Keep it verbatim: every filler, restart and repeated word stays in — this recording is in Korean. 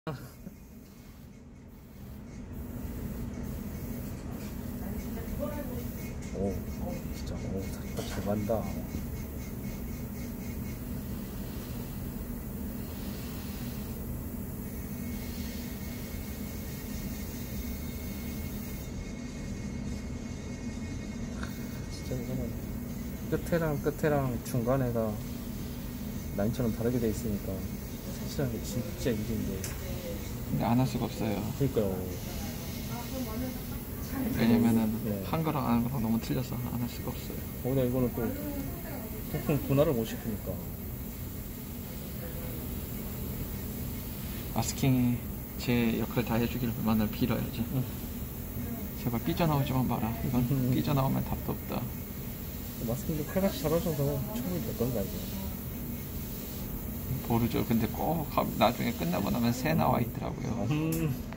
오, 진짜, 오, 잘, 잘 간다. 진짜 이거는 끝에랑 끝에랑 중간에가 라인처럼 다르게 돼 있으니까 색칠하는 게 진짜 힘든데. 근데 안 할 수가 없어요. 그러니까요. 왜냐면은 네. 한 거랑 안 하는 거랑 너무 틀려서 안 할 수가 없어요. 거기다 이거는 또 부품 분할을 못 시키니까. 마스킹이 제 역할 다 해주기를 만날 빌어야지. 응. 제발 삐져나오지만 마라. 이건 음. 삐져나오면 답도 없다. 마스킹도 칼같이 잘하셔서 충분히 될 건가 이거. 모르죠. 근데 꼭 나중에 끝나고 나면 새 나와 있더라고요. 음.